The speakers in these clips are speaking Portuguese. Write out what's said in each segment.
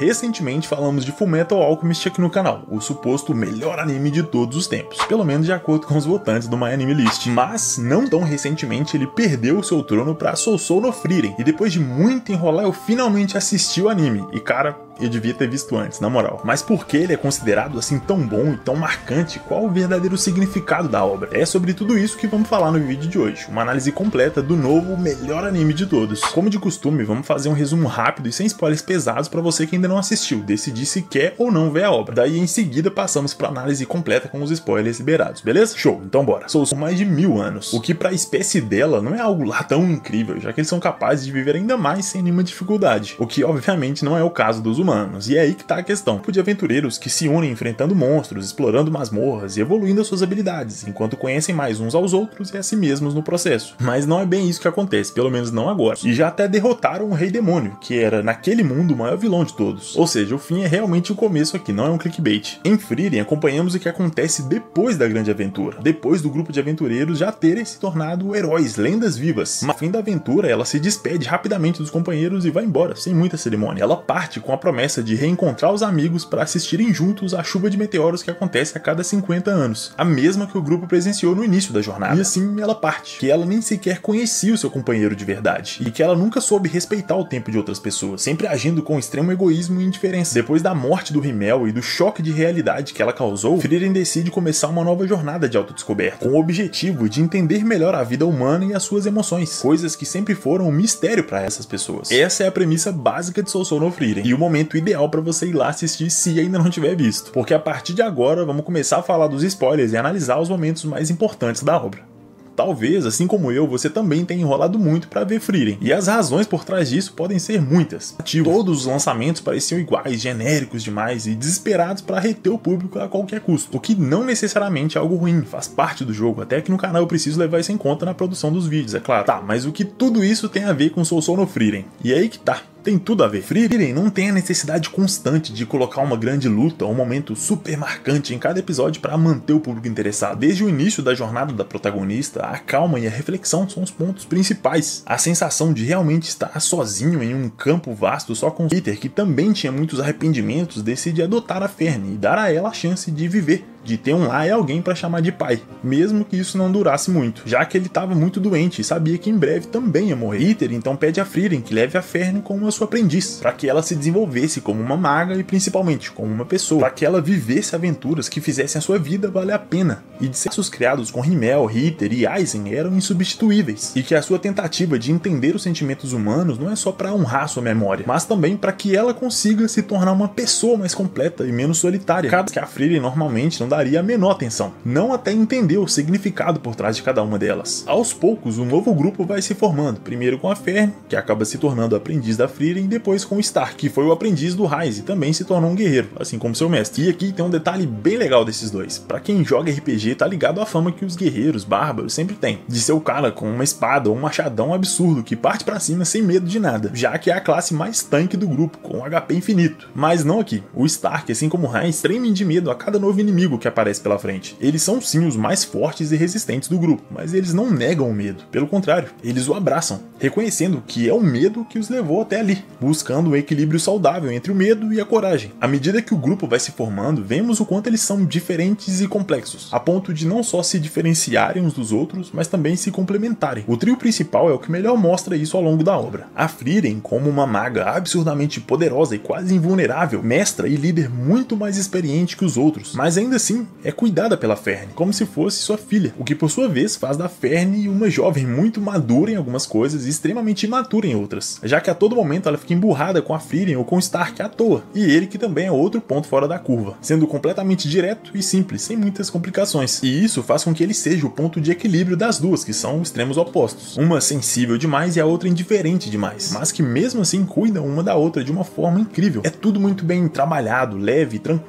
Recentemente falamos de Fullmetal Alchemist aqui no canal, o suposto melhor anime de todos os tempos, pelo menos de acordo com os votantes do My Anime List. Mas, não tão recentemente, ele perdeu o seu trono pra Sousou no Frieren, e depois de muito enrolar eu finalmente assisti o anime, e cara, eu devia ter visto antes, na moral. Mas por que ele é considerado assim tão bom e tão marcante? Qual o verdadeiro significado da obra? É sobre tudo isso que vamos falar no vídeo de hoje, uma análise completa do novo melhor anime de todos. Como de costume, vamos fazer um resumo rápido e sem spoilers pesados pra você que ainda não assistiu, decidir se quer ou não ver a obra. Daí em seguida passamos pra análise completa com os spoilers liberados, beleza? Show, então bora. São mais de 1000 anos, o que pra espécie dela não é algo lá tão incrível, já que eles são capazes de viver ainda mais sem nenhuma dificuldade, o que obviamente não é o caso dos humanos, e é aí que tá a questão. De aventureiros que se unem enfrentando monstros, explorando masmorras e evoluindo as suas habilidades, enquanto conhecem mais uns aos outros e a si mesmos no processo. Mas não é bem isso que acontece, pelo menos não agora. E já até derrotaram o Rei Demônio, que era naquele mundo o maior vilão de todos. Ou seja, o fim é realmente o começo aqui, não é um clickbait. Em Frieren acompanhamos o que acontece depois da grande aventura, depois do grupo de aventureiros já terem se tornado heróis, lendas vivas. No fim da aventura, ela se despede rapidamente dos companheiros e vai embora, sem muita cerimônia. Ela parte com a promessa de reencontrar os amigos para assistirem juntos à chuva de meteoros que acontece a cada 50 anos, a mesma que o grupo presenciou no início da jornada. E assim ela parte, que ela nem sequer conhecia o seu companheiro de verdade, e que ela nunca soube respeitar o tempo de outras pessoas, sempre agindo com extremo egoísmo e indiferença. Depois da morte do Rimmel e do choque de realidade que ela causou, Frieren decide começar uma nova jornada de autodescoberta, com o objetivo de entender melhor a vida humana e as suas emoções, coisas que sempre foram um mistério para essas pessoas. Essa é a premissa básica de Sousou no Frieren, e o momento ideal para você ir lá assistir se ainda não tiver visto, porque a partir de agora vamos começar a falar dos spoilers e analisar os momentos mais importantes da obra. Talvez, assim como eu, você também tenha enrolado muito para ver Frieren, e as razões por trás disso podem ser muitas. Todos os lançamentos pareciam iguais, genéricos demais e desesperados para reter o público a qualquer custo, o que não necessariamente é algo ruim, faz parte do jogo, até que no canal eu preciso levar isso em conta na produção dos vídeos, é claro. Tá, mas o que tudo isso tem a ver com Sousou no Frieren? E é aí que tá. Tem tudo a ver. Frieren não tem a necessidade constante de colocar uma grande luta ou um momento super marcante em cada episódio para manter o público interessado. Desde o início da jornada da protagonista, a calma e a reflexão são os pontos principais. A sensação de realmente estar sozinho em um campo vasto só com Peter, que também tinha muitos arrependimentos, decide adotar a Fern e dar a ela a chance de viver, de ter um lar e alguém para chamar de pai, mesmo que isso não durasse muito, já que ele estava muito doente e sabia que em breve também ia morrer. Peter então pede a Frieren que leve a Fern como a sua aprendiz, para que ela se desenvolvesse como uma maga e principalmente como uma pessoa, para que ela vivesse aventuras que fizessem a sua vida valer a pena, e de certos criados com Rimmel, Ritter e Aizen eram insubstituíveis, e que a sua tentativa de entender os sentimentos humanos não é só para honrar sua memória, mas também para que ela consiga se tornar uma pessoa mais completa e menos solitária, caso que a Frieren normalmente não daria a menor atenção, não até entender o significado por trás de cada uma delas. Aos poucos, um novo grupo vai se formando, primeiro com a Fern, que acaba se tornando aprendiz da Frieren, e depois com o Stark, que foi o aprendiz do Ryze e também se tornou um guerreiro, assim como seu mestre. E aqui tem um detalhe bem legal desses dois. Pra quem joga RPG, tá ligado à fama que os guerreiros bárbaros sempre têm, de ser o cara com uma espada ou um machadão absurdo que parte pra cima sem medo de nada, já que é a classe mais tanque do grupo, com um HP infinito. Mas não aqui. O Stark, assim como o Ryze, tremem de medo a cada novo inimigo que aparece pela frente. Eles são sim os mais fortes e resistentes do grupo, mas eles não negam o medo. Pelo contrário, eles o abraçam, reconhecendo que é o medo que os levou até ali, buscando um equilíbrio saudável entre o medo e a coragem. À medida que o grupo vai se formando, vemos o quanto eles são diferentes e complexos, a ponto de não só se diferenciarem uns dos outros, mas também se complementarem. O trio principal é o que melhor mostra isso ao longo da obra. A Frieren, como uma maga absurdamente poderosa e quase invulnerável, mestra e líder muito mais experiente que os outros, mas ainda assim é cuidada pela Fern, como se fosse sua filha, o que por sua vez faz da Fern uma jovem muito madura em algumas coisas e extremamente imatura em outras, já que a todo momento ela fica emburrada com a Frieren ou com o Stark à toa, e ele que também é outro ponto fora da curva, sendo completamente direto e simples, sem muitas complicações, e isso faz com que ele seja o ponto de equilíbrio das duas, que são extremos opostos, uma sensível demais e a outra indiferente demais, mas que mesmo assim cuidam uma da outra de uma forma incrível. É tudo muito bem trabalhado, leve e tranquilo,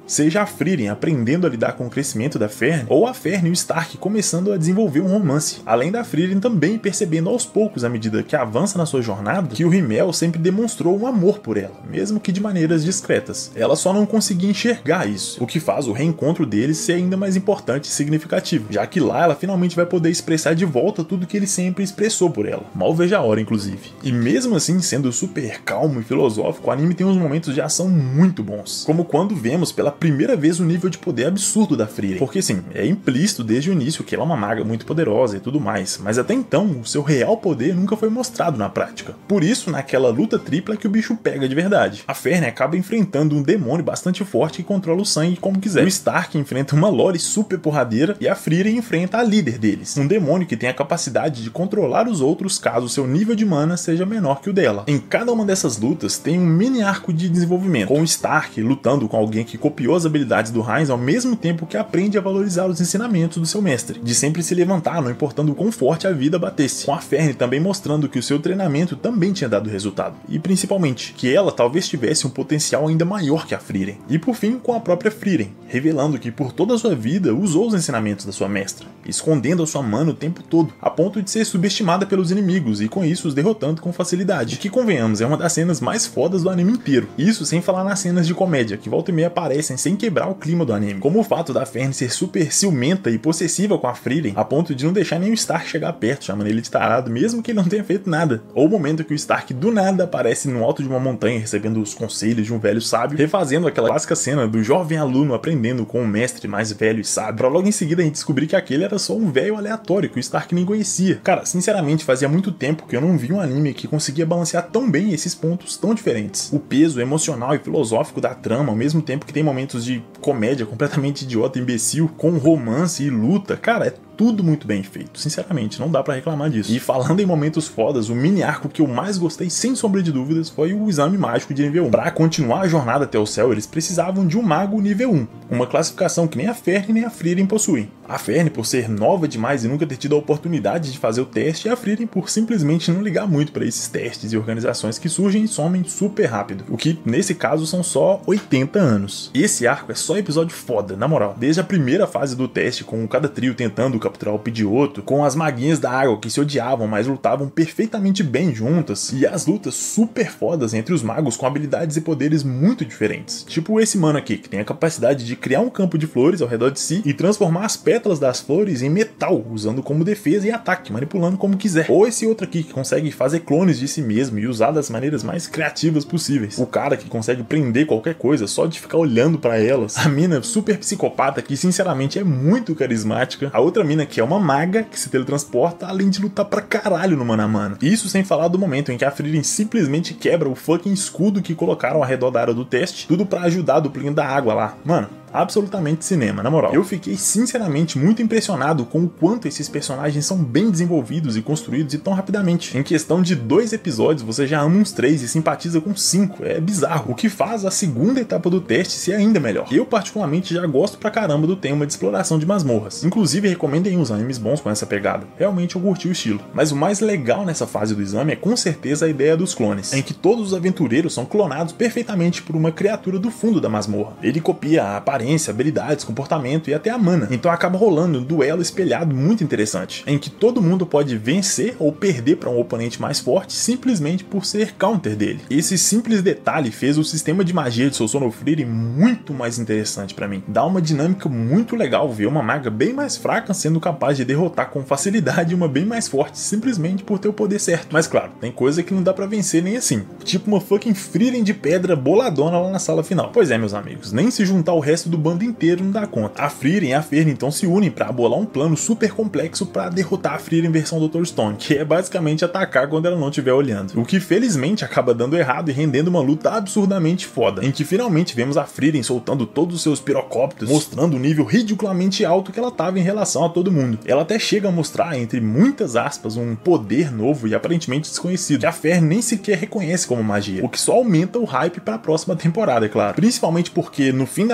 Seja a Frieren aprendendo a lidar com o crescimento da Fern, ou a Fern e o Stark começando a desenvolver um romance. Além da Frieren também percebendo aos poucos, à medida que avança na sua jornada, que o Himmel sempre demonstrou um amor por ela, mesmo que de maneiras discretas. Ela só não conseguia enxergar isso, o que faz o reencontro deles ser ainda mais importante e significativo, já que lá ela finalmente vai poder expressar de volta tudo que ele sempre expressou por ela. Mal vejo a hora, inclusive. E mesmo assim, sendo super calmo e filosófico, o anime tem uns momentos de ação muito bons, como quando vemos pela primeira vez o nível de poder absurdo da Frieren, porque sim, é implícito desde o início que ela é uma maga muito poderosa e tudo mais, mas até então o seu real poder nunca foi mostrado na prática. Por isso, naquela luta tripla que o bicho pega de verdade. A Fern acaba enfrentando um demônio bastante forte que controla o sangue como quiser. O Stark enfrenta uma Lore super porradeira e a Frieren enfrenta a líder deles, um demônio que tem a capacidade de controlar os outros caso seu nível de mana seja menor que o dela. Em cada uma dessas lutas tem um mini arco de desenvolvimento, com o Stark lutando com alguém que copiou as habilidades do Heinz ao mesmo tempo que aprende a valorizar os ensinamentos do seu mestre, de sempre se levantar não importando o quão forte a vida batesse, com a Fern também mostrando que o seu treinamento também tinha dado resultado, e principalmente que ela talvez tivesse um potencial ainda maior que a Frieren. E por fim, com a própria Frieren, revelando que por toda a sua vida usou os ensinamentos da sua mestra, escondendo a sua mana o tempo todo, a ponto de ser subestimada pelos inimigos e com isso os derrotando com facilidade, o que convenhamos é uma das cenas mais fodas do anime inteiro, isso sem falar nas cenas de comédia, que volta e meia aparecem sem quebrar o clima do anime, como o fato da Fern ser super ciumenta e possessiva com a Frieren, a ponto de não deixar nem o Stark chegar perto, chamando ele de tarado, mesmo que ele não tenha feito nada, ou o momento que o Stark do nada aparece no alto de uma montanha recebendo os conselhos de um velho sábio, refazendo aquela clássica cena do jovem aluno aprendendo com um mestre mais velho e sábio, pra logo em seguida a gente descobrir que aquele era só um velho aleatório que o Stark nem conhecia. Cara, sinceramente fazia muito tempo que eu não vi um anime que conseguia balancear tão bem esses pontos tão diferentes. O peso emocional e filosófico da trama, ao mesmo tempo que tem momentos de comédia completamente idiota e imbecil, com romance e luta, cara, é tudo muito bem feito, sinceramente, não dá pra reclamar disso. E falando em momentos fodas, o mini arco que eu mais gostei, sem sombra de dúvidas, foi o exame mágico de nível 1. Pra continuar a jornada até o céu, eles precisavam de um mago nível 1, uma classificação que nem a Fern nem a Frieren possuem. A Fern por ser nova demais e nunca ter tido a oportunidade de fazer o teste, e a Frieren por simplesmente não ligar muito pra esses testes e organizações que surgem e somem super rápido, o que nesse caso são só 80 anos. Esse arco é só episódio foda, na moral. Desde a primeira fase do teste, com cada trio tentando capturar o Pidgeotto, com as maguinhas da água que se odiavam, mas lutavam perfeitamente bem juntas, e as lutas super fodas entre os magos com habilidades e poderes muito diferentes. Tipo esse mano aqui, que tem a capacidade de criar um campo de flores ao redor de si e transformar as pétalas das flores em metal, usando como defesa e ataque, manipulando como quiser. Ou esse outro aqui, que consegue fazer clones de si mesmo e usar das maneiras mais criativas possíveis. O cara que consegue prender qualquer coisa só de ficar olhando pra elas. A mina super psicopata, que sinceramente é muito carismática. A outra mina que é uma maga que se teletransporta, além de lutar pra caralho no mano a mano. Isso sem falar do momento em que a Frieren simplesmente quebra o fucking escudo que colocaram ao redor da área do teste, tudo pra ajudar a duplinha da água lá. Mano, absolutamente cinema, na moral. Eu fiquei sinceramente muito impressionado com o quanto esses personagens são bem desenvolvidos e construídos e tão rapidamente. Em questão de 2 episódios, você já ama uns 3 e simpatiza com 5. É bizarro. O que faz a segunda etapa do teste ser ainda melhor. Eu particularmente já gosto pra caramba do tema de exploração de masmorras. Inclusive recomendem uns animes bons com essa pegada. Realmente eu curti o estilo. Mas o mais legal nessa fase do exame é com certeza a ideia dos clones, em que todos os aventureiros são clonados perfeitamente por uma criatura do fundo da masmorra. Ele copia a aparência, habilidades, comportamento e até a mana. Então acaba rolando um duelo espelhado muito interessante, em que todo mundo pode vencer ou perder para um oponente mais forte simplesmente por ser counter dele. Esse simples detalhe fez o sistema de magia de Sousou no Frieren muito mais interessante para mim. Dá uma dinâmica muito legal ver uma maga bem mais fraca sendo capaz de derrotar com facilidade uma bem mais forte simplesmente por ter o poder certo. Mas claro, tem coisa que não dá para vencer nem assim. Tipo uma fucking Frieren de pedra boladona lá na sala final. Pois é, meus amigos, nem se juntar o resto do bando inteiro não dá conta. A Frieren e a Fern então se unem pra bolar um plano super complexo pra derrotar a Frieren versão Dr. Stone, que é basicamente atacar quando ela não estiver olhando. O que felizmente acaba dando errado e rendendo uma luta absurdamente foda, em que finalmente vemos a Frieren soltando todos os seus pirocópteros, mostrando o nível ridiculamente alto que ela tava em relação a todo mundo. Ela até chega a mostrar, entre muitas aspas, um poder novo e aparentemente desconhecido, que a Fern nem sequer reconhece como magia, o que só aumenta o hype pra próxima temporada, é claro. Principalmente porque, no fim das contas,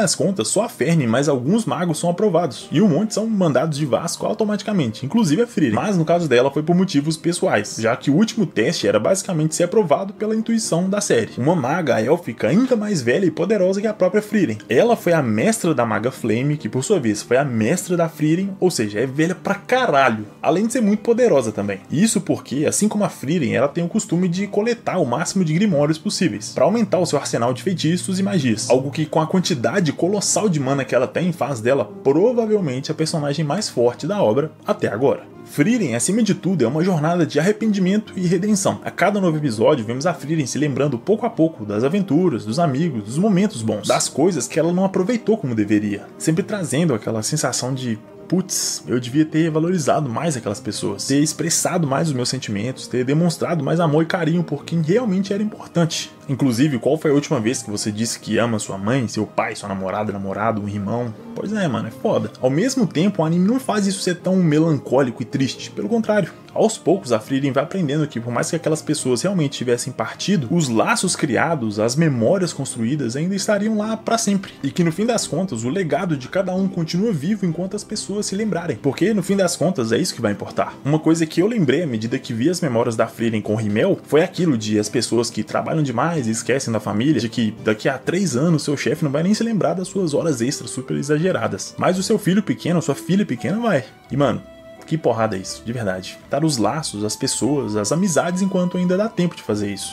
só a Fern, mas alguns magos são aprovados, e um monte são mandados de Vasco automaticamente, inclusive a Frieren. Mas no caso dela foi por motivos pessoais, já que o último teste era basicamente ser aprovado pela intuição da série. Uma maga élfica ainda mais velha e poderosa que a própria Frieren. Ela foi a mestra da maga Flame, que por sua vez foi a mestra da Frieren, ou seja, é velha pra caralho, além de ser muito poderosa também. Isso porque, assim como a Frieren, ela tem o costume de coletar o máximo de grimórios possíveis, para aumentar o seu arsenal de feitiços e magias, algo que com a quantidade colossal de mana que ela tem faz dela provavelmente a personagem mais forte da obra até agora. Frieren, acima de tudo, é uma jornada de arrependimento e redenção. A cada novo episódio, vemos a Frieren se lembrando pouco a pouco das aventuras, dos amigos, dos momentos bons, das coisas que ela não aproveitou como deveria, sempre trazendo aquela sensação de putz, eu devia ter valorizado mais aquelas pessoas, ter expressado mais os meus sentimentos, ter demonstrado mais amor e carinho por quem realmente era importante. Inclusive, qual foi a última vez que você disse que ama sua mãe, seu pai, sua namorada, namorado, um irmão? Pois é, mano, é foda. Ao mesmo tempo, o anime não faz isso ser tão melancólico e triste, pelo contrário. Aos poucos, a Frieren vai aprendendo que, por mais que aquelas pessoas realmente tivessem partido, os laços criados, as memórias construídas ainda estariam lá pra sempre. E que, no fim das contas, o legado de cada um continua vivo enquanto as pessoas se lembrarem. Porque, no fim das contas, é isso que vai importar. Uma coisa que eu lembrei à medida que vi as memórias da Frieren com Himmel foi aquilo de as pessoas que trabalham demais e esquecem da família, de que daqui a 3 anos seu chefe não vai nem se lembrar das suas horas extras super exageradas. Mas o seu filho pequeno, sua filha pequena vai. E, mano, que porrada é isso, de verdade. Dar os laços, as pessoas, as amizades enquanto ainda dá tempo de fazer isso.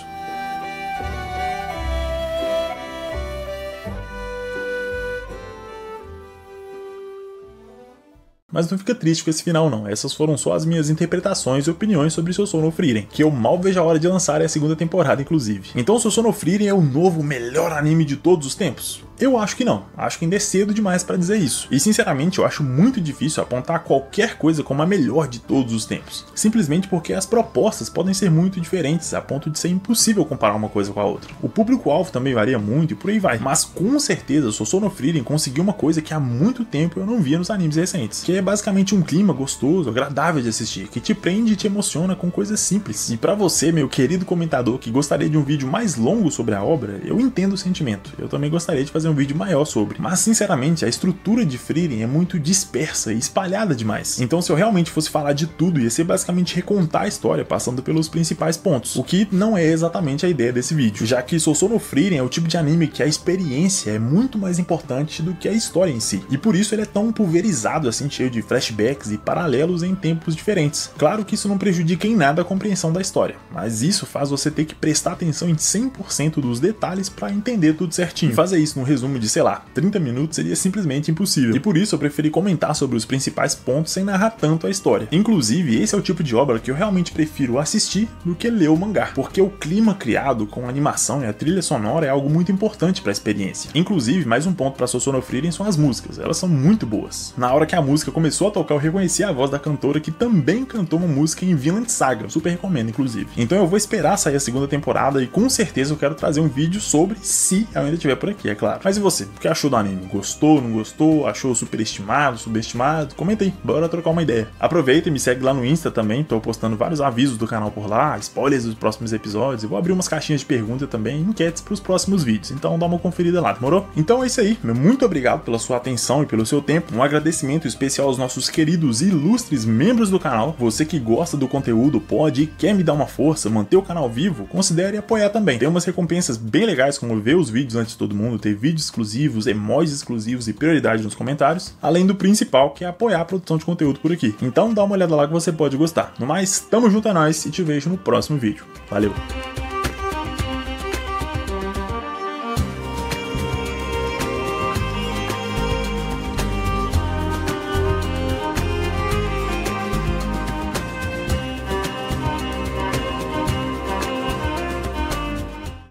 Mas não fica triste com esse final não, essas foram só as minhas interpretações e opiniões sobre Sousou no Frieren, que eu mal vejo a hora de lançar a segunda temporada inclusive. Então Sousou no Frieren é o novo melhor anime de todos os tempos? Eu acho que não, acho que ainda é cedo demais pra dizer isso. E sinceramente eu acho muito difícil apontar qualquer coisa como a melhor de todos os tempos. Simplesmente porque as propostas podem ser muito diferentes, a ponto de ser impossível comparar uma coisa com a outra. O público-alvo também varia muito e por aí vai. Mas com certeza Sousou no Frieren conseguiu uma coisa que há muito tempo eu não via nos animes recentes. Que é basicamente um clima gostoso, agradável de assistir, que te prende e te emociona com coisas simples. E pra você, meu querido comentador, que gostaria de um vídeo mais longo sobre a obra, eu entendo o sentimento. Eu também gostaria de fazer um vídeo maior sobre. Mas sinceramente, a estrutura de Frieren é muito dispersa e espalhada demais. Então se eu realmente fosse falar de tudo, ia ser basicamente recontar a história, passando pelos principais pontos. O que não é exatamente a ideia desse vídeo, já que Sousou no Frieren é o tipo de anime que a experiência é muito mais importante do que a história em si. E por isso ele é tão pulverizado assim, cheio de flashbacks e paralelos em tempos diferentes. Claro que isso não prejudica em nada a compreensão da história, mas isso faz você ter que prestar atenção em 100% dos detalhes para entender tudo certinho. E fazer isso num resumo de, sei lá, 30 minutos seria simplesmente impossível. E por isso eu preferi comentar sobre os principais pontos sem narrar tanto a história. Inclusive, esse é o tipo de obra que eu realmente prefiro assistir do que ler o mangá, porque o clima criado com a animação e a trilha sonora é algo muito importante para a experiência. Inclusive, mais um ponto para Sousou no Frieren são as músicas, elas são muito boas. Na hora que a música começou a tocar, eu reconheci a voz da cantora que também cantou uma música em Vinland Saga, eu super recomendo inclusive. Então eu vou esperar sair a segunda temporada e com certeza eu quero trazer um vídeo sobre, se eu ainda estiver por aqui, é claro. Mas e você? O que achou do anime? Gostou, não gostou? Achou superestimado, subestimado? Comenta aí, bora trocar uma ideia. Aproveita e me segue lá no Insta também, tô postando vários avisos do canal por lá, spoilers dos próximos episódios, e vou abrir umas caixinhas de pergunta também, enquetes pros próximos vídeos, então dá uma conferida lá, demorou? Então é isso aí, muito obrigado pela sua atenção e pelo seu tempo, um agradecimento especial aos nossos queridos e ilustres membros do canal. Você que gosta do conteúdo, pode e quer me dar uma força, manter o canal vivo, considere apoiar também. Tem umas recompensas bem legais, como ver os vídeos antes de todo mundo, ter vídeos exclusivos, emojis exclusivos e prioridade nos comentários, além do principal, que é apoiar a produção de conteúdo por aqui. Então dá uma olhada lá que você pode gostar. No mais, tamo junto a nós e te vejo no próximo vídeo. Valeu!